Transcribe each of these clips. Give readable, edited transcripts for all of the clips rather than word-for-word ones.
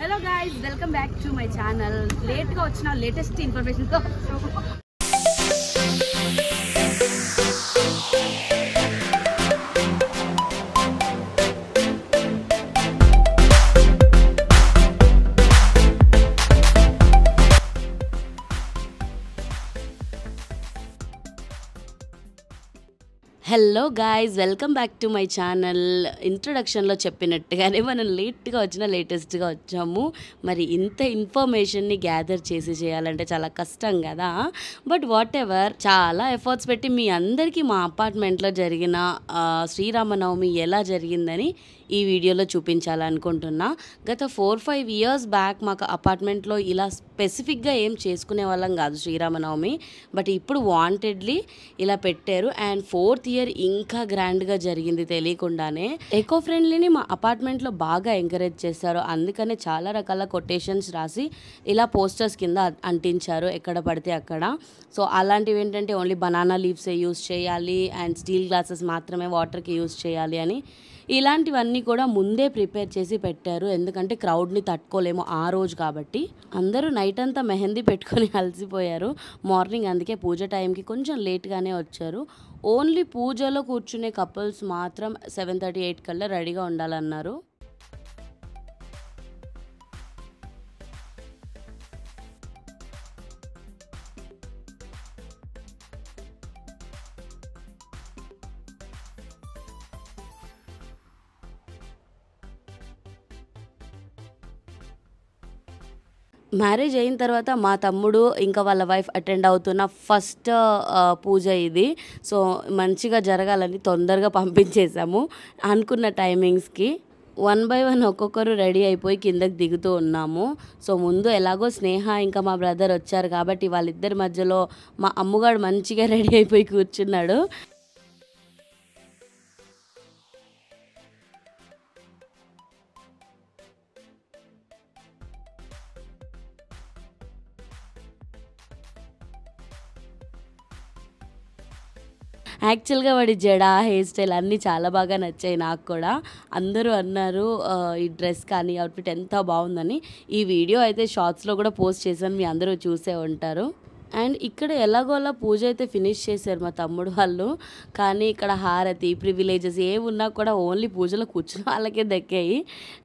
Hello guys, welcome back to my channel. Late ga vachina latest information tho hello guys, welcome back to my channel. ఇంట్రొడక్షన్లో చెప్పినట్టుగానే మనం లేట్గా వచ్చినా లేటెస్ట్గా వచ్చాము. మరి ఇంత ఇన్ఫర్మేషన్ని గ్యాదర్ చేసి చేయాలంటే చాలా కష్టం కదా. బట్ వాట్ ఎవర్, చాలా ఎఫర్ట్స్ పెట్టి మీ అందరికీ మా అపార్ట్మెంట్లో జరిగిన శ్రీరామనవమి ఎలా జరిగిందని ఈ వీడియోలో చూపించాలనుకుంటున్నా. గత 4-5 ఇయర్స్ బ్యాక్ మాకు అపార్ట్మెంట్లో ఇలా స్పెసిఫిక్గా ఏం చేసుకునే వాళ్ళం కాదు శ్రీరామనవమి. బట్ ఇప్పుడు వాంటెడ్లీ ఇలా పెట్టారు. అండ్ 4th ఇయర్ ఇంకా గ్రాండ్గా జరిగింది తెలియకుండానే. ఎకో ఫ్రెండ్లీని మా అపార్ట్మెంట్లో బాగా ఎంకరేజ్ చేశారు. అందుకనే చాలా రకాల కొటేషన్స్ రాసి ఇలా పోస్టర్స్ కింద అంటించారు ఎక్కడ పడితే అక్కడ. సో అలాంటివి ఏంటంటే ఓన్లీ బనానా లీవ్సే యూస్ చేయాలి అండ్ స్టీల్ గ్లాసెస్ మాత్రమే వాటర్కి యూస్ చేయాలి అని ఇలాంటివన్నీ కూడా ముందే ప్రిపేర్ చేసి పెట్టారు. ఎందుకంటే క్రౌడ్ని తట్టుకోలేము ఆ రోజు కాబట్టి. అందరూ నైట్ అంతా మెహందీ పెట్టుకొని అలసిపోయారు. మార్నింగ్ అందుకే పూజ టైంకి కొంచెం లేట్గానే వచ్చారు. ఓన్లీ పూజలో కూర్చునే కపుల్స్ మాత్రం 7:30-8 కల్లా రెడీగా ఉండాలన్నారు. మ్యారేజ్ అయిన తర్వాత మా తమ్ముడు ఇంకా వాళ్ళ వైఫ్ అటెండ్ అవుతున్న ఫస్ట్ పూజ ఇది. సో మంచిగా జరగాలని తొందరగా పంపించేసాము అనుకున్న టైమింగ్స్కి. 1 by 1 ఒక్కొక్కరు రెడీ అయిపోయి కిందకి దిగుతూ ఉన్నాము. సో ముందు ఎలాగో స్నేహ ఇంకా మా బ్రదర్ వచ్చారు కాబట్టి వాళ్ళిద్దరి మధ్యలో మా అమ్మగాడు మంచిగా రెడీ అయిపోయి కూర్చున్నాడు. యాక్చువల్గా వాడి జడ, హెయిర్ స్టైల్ అన్నీ చాలా బాగా నచ్చాయి నాకు కూడా. అందరూ అన్నారు ఈ డ్రెస్ కానీ అవుట్ఫిట్ ఎంత బాగుందని. ఈ వీడియో అయితే షార్ట్స్లో కూడా పోస్ట్ చేశాను, మీ అందరూ చూసే ఉంటారు. అండ్ ఇక్కడ ఎలాగోలా పూజ అయితే ఫినిష్ చేశారు మా తమ్ముడు వాళ్ళు. కానీ ఇక్కడ హారతి, ప్రివిలేజెస్ ఏమున్నా కూడా ఓన్లీ పూజలో కూర్చున్న వాళ్ళకే దక్కాయి.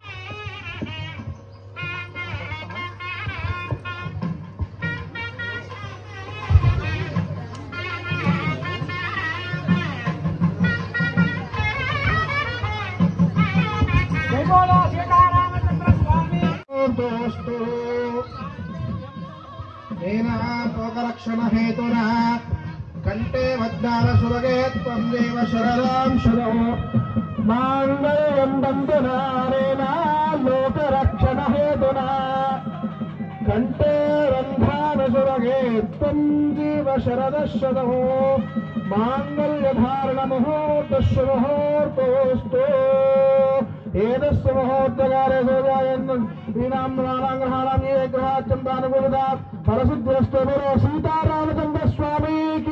పోకరక్షణ హేతునా కంటే వద్దాన సుభగే త్వం దేవ శరదాం శరో మాంగళ్యం బంధనారేనా లోకరక్షణ హేతునా కంటే రంధ్రాన సుభగే త్వం జీవ శరదశరో మాంగళ్యధారణ ముహూర్త శుభముహూర్తోస్తు ఏదస్సు ముహూర్తకారే సోజాయన్ శ్రీరామనారాయణాం ఏ గ్రహాచంద్రానుకూలత పరశుద్ధ్రస్తో గురు సీతారామచంద్ర స్వామికి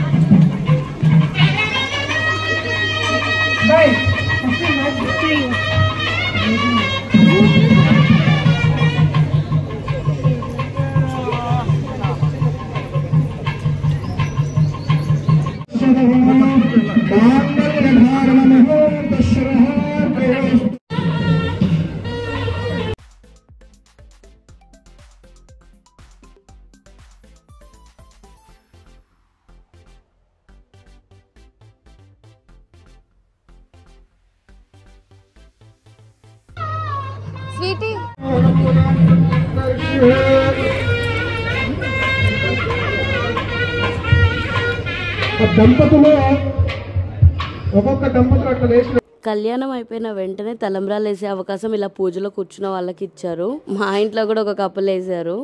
స్వీటీ దంపతులు ఒక్కొక్క దంపతులు అట్లా వేసిన కళ్యాణం అయిపోయిన వెంటనే తలంబ్రాలు వేసే అవకాశం ఇలా పూజలో కూర్చున్న వాళ్ళకి ఇచ్చారు. మా ఇంట్లో కూడా ఒక కప్పులు వేసారు.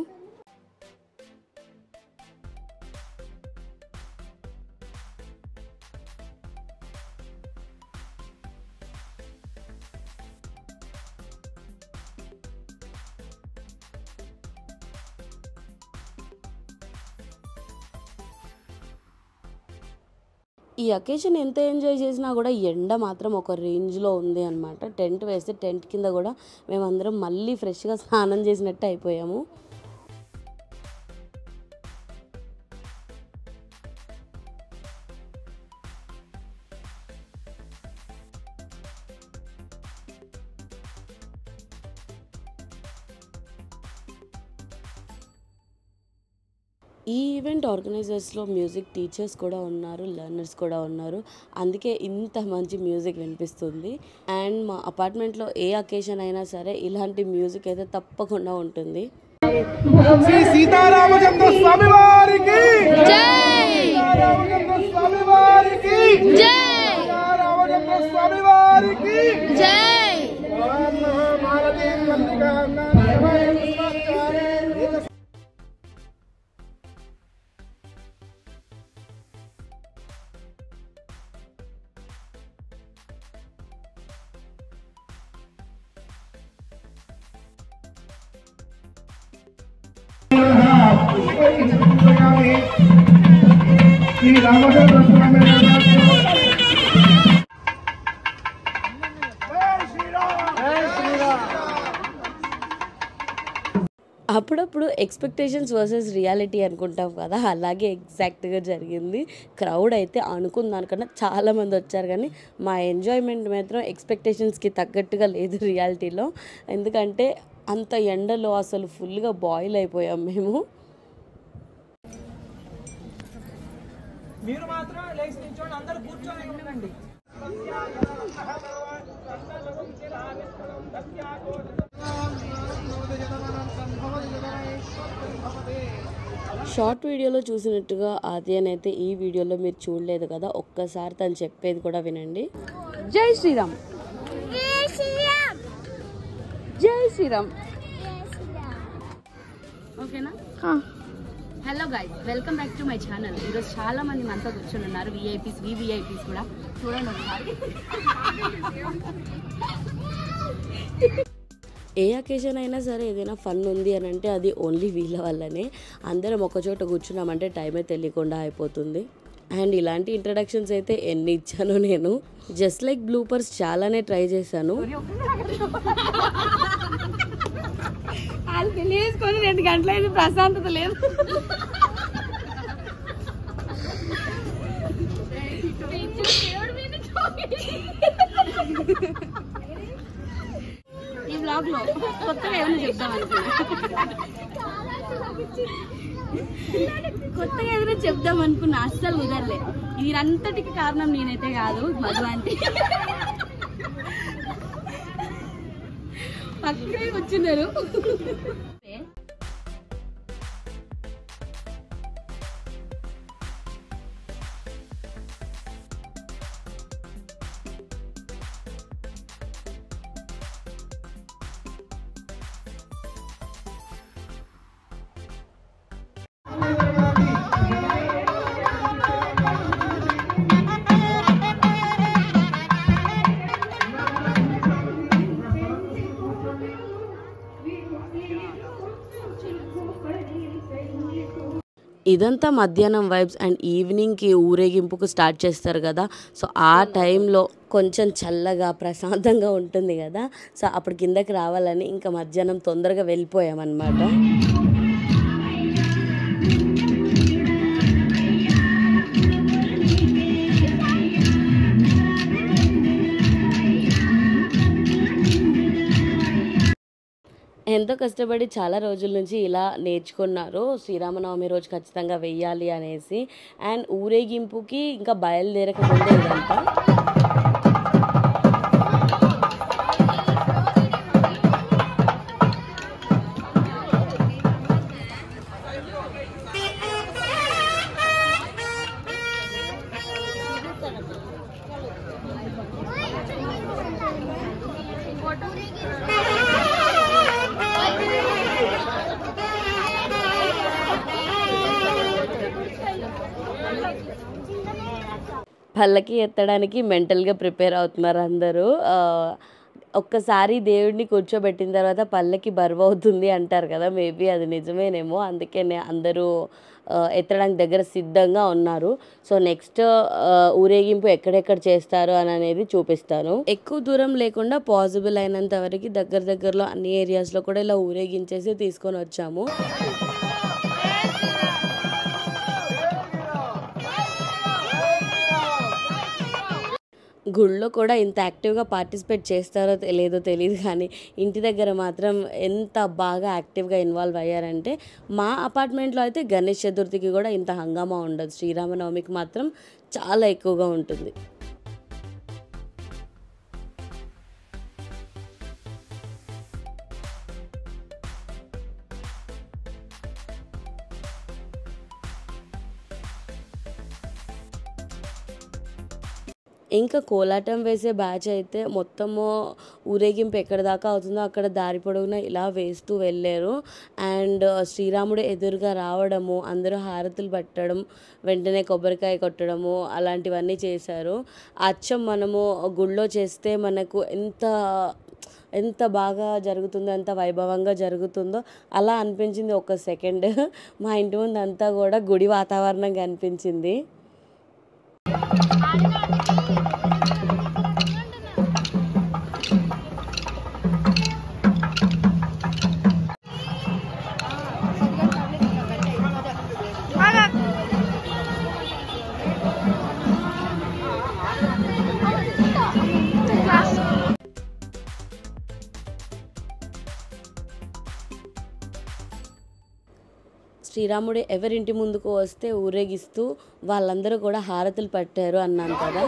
ఈ అకేషన్ ఎంత ఎంజాయ్ చేసినా కూడా ఎండ మాత్రం ఒక రేంజ్లో ఉంది అనమాట. టెంట్ వేస్తే టెంట్ కింద కూడా మేమందరం మళ్ళీ ఫ్రెష్గా స్నానం చేసినట్టు అయిపోయాము. ఈ ఈవెంట్ ఆర్గనైజర్స్లో మ్యూజిక్ టీచర్స్ కూడా ఉన్నారు, లెర్నర్స్ కూడా ఉన్నారు. అందుకే ఇంత మంచి మ్యూజిక్ వినిపిస్తుంది. అండ్ మా అపార్ట్మెంట్లో ఏ అకేషన్ అయినా సరే ఇలాంటి మ్యూజిక్ అయితే తప్పకుండా ఉంటుంది. శ్రీ సీతారామచంద్ర స్వామి వారికి జై, సీతారామచంద్ర స్వామి వారికి జై, సీతారామచంద్ర స్వామి వారికి జై. అప్పుడప్పుడు ఎక్స్పెక్టేషన్స్ వర్సెస్ రియాలిటీ అనుకుంటాం కదా, అలాగే ఎగ్జాక్ట్గా జరిగింది. క్రౌడ్ అయితే అనుకున్న దానికన్నా చాలామంది వచ్చారు, కానీ మా ఎంజాయ్మెంట్ మాత్రం ఎక్స్పెక్టేషన్స్కి తగ్గట్టుగా లేదు రియాలిటీలో. ఎందుకంటే అంత ఎండలో అసలు ఫుల్గా బాయిల్ అయిపోయాం మేము. మీరు మాత్రం లేచి నిల్చోండి, అందరూ కూర్చొని ఉండండి. షార్ట్ వీడియోలో చూసినట్టుగా ఆద్యనైతే ఈ వీడియోలో మీరు చూడలేదు కదా, ఒక్కసారి తను చెప్పేది కూడా వినండి. జై శ్రీరామ్, జై శ్రీరామ్. ఓకేనా? Hello guys, welcome back to my channel. ఈరోజు చాలా మంది మనతో కూర్చొని ఉన్నారు, విఐపీస్, వివిఐపీస్ కూడా. చూడండి ఒకసారి. ఏ అకేషన్ అయినా సరే ఏదైనా ఫన్ ఉంది అని అంటే అది ఓన్లీ వీళ్ళ వల్లనే. అందరం ఒకచోట కూర్చున్నామంటే టైమే తెలియకుండా అయిపోతుంది. అండ్ ఇలాంటి ఇంట్రడక్షన్స్ అయితే ఎన్ని ఇచ్చానో నేను. జస్ట్ లైక్ బ్లూపర్స్ చాలానే ట్రై చేశాను. వాళ్ళు తెలియసుకొని 2 గంటలైంది, ప్రశాంతత లేదు. ఈ బ్లాగ్ లో కొత్తగా ఏమైనా చెప్దాం అనుకున్నా, అస్సలు కుదరలే. దీనంతటికి కారణం నేనైతే కాదు, మధు ఆంటీ. పక్కనే వచ్చినారు. ఇదంతా మధ్యాహ్నం వైబ్స్. అండ్ ఈవినింగ్కి ఊరేగింపుకు స్టార్ట్ చేస్తారు కదా, సో ఆ టైంలో కొంచెం చల్లగా ప్రశాంతంగా ఉంటుంది కదా, సో అప్పుడు కిందకి రావాలని ఇంకా మధ్యాహ్నం తొందరగా వెళ్ళిపోయామన్నమాట. ఎంతో కష్టపడి చాలా రోజుల నుంచి ఇలా నేర్చుకున్నారు. శ్రీరామనవమి రోజు ఖచ్చితంగా వెయ్యాలి అనేసి. అండ్ ఊరేగింపుకి ఇంకా బయలుదేరక ముందే ఇదంతా. పల్లకి ఎత్తడానికి మెంటల్గా ప్రిపేర్ అవుతున్నారు అందరూ. ఒక్కసారి దేవుడిని కూర్చోబెట్టిన తర్వాత పల్లకి బరువు అవుతుంది అంటారు కదా, మేబీ అది నిజమేనేమో. అందుకే అందరూ ఎత్తడానికి దగ్గర సిద్ధంగా ఉన్నారు. సో నెక్స్ట్ ఊరేగింపు ఎక్కడెక్కడ చేస్తారు అని అనేది చూపిస్తాను. ఎక్కువ దూరం లేకుండా పాసిబుల్ అయినంత వరకు దగ్గరలో అన్ని ఏరియాస్లో కూడా ఇలా ఊరేగించేసి తీసుకొని వచ్చాము. గుళ్ళో కూడా ఇంత యాక్టివ్గా పార్టిసిపేట్ చేస్తారో లేదో తెలియదు, కానీ ఇంటి దగ్గర మాత్రం ఎంత బాగా యాక్టివ్గా ఇన్వాల్వ్ అయ్యారంటే, మా అపార్ట్మెంట్లో అయితే గణేష్ చతుర్థికి కూడా ఇంత హంగామా ఉండదు, శ్రీరామనవమికి మాత్రం చాలా ఎక్కువగా ఉంటుంది. ఇంకా కోలాటం వేసే బ్యాచ్ అయితే మొత్తము ఊరేగింపు ఎక్కడ దాకా అవుతుందో అక్కడ దారి పొడవునా ఇలా వేస్తూ వెళ్ళారు. అండ్ శ్రీరాముడు ఎదురుగా రావడము, అందరూ హారతులు పట్టడం, వెంటనే కొబ్బరికాయ కొట్టడము అలాంటివన్నీ చేశారు. అచ్చం మనము గుళ్ళో చేస్తే మనకు ఎంత బాగా జరుగుతుందో, ఎంత వైభవంగా జరుగుతుందో అలా అనిపించింది ఒక సెకండ్. మా ఇంటి ముందు అంతా కూడా గుడి వాతావరణంగా అనిపించింది. శ్రీరాముడు ఎవరింటి ముందుకు వస్తే ఊరేగిస్తూ వాళ్ళందరూ కూడా హారతులు పట్టారు అన్నాను కదా.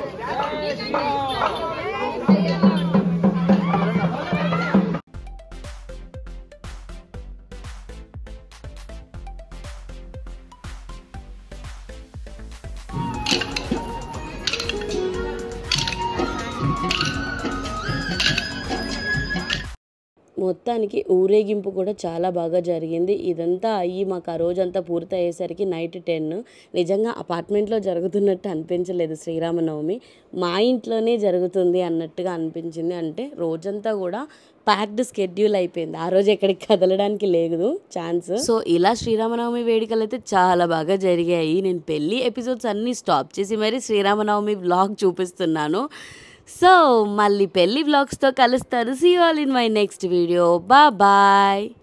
మొత్తానికి ఊరేగింపు కూడా చాలా బాగా జరిగింది. ఇదంతా అయ్యి మాకు ఆ రోజంతా పూర్తి అయ్యేసరికి నైట్ 10. నిజంగా అపార్ట్మెంట్లో జరుగుతున్నట్టు అనిపించలేదు శ్రీరామనవమి, మా ఇంట్లోనే జరుగుతుంది అన్నట్టుగా అనిపించింది. అంటే రోజంతా కూడా ప్యాక్డ్ స్కెడ్యూల్ అయిపోయింది, ఆ రోజు ఎక్కడికి కదలడానికి లేదు ఛాన్స్. సో ఇలా శ్రీరామనవమి వేడుకలు అయితే చాలా బాగా జరిగాయి. నేను పెళ్ళి ఎపిసోడ్స్ అన్నీ స్టాప్ చేసి మరి శ్రీరామనవమి వ్లాగ్ చూపిస్తున్నాను. సో మళ్ళీ పెళ్లి వ్లాగ్స్తో కలుస్తాను. See you all in my next video. Bye.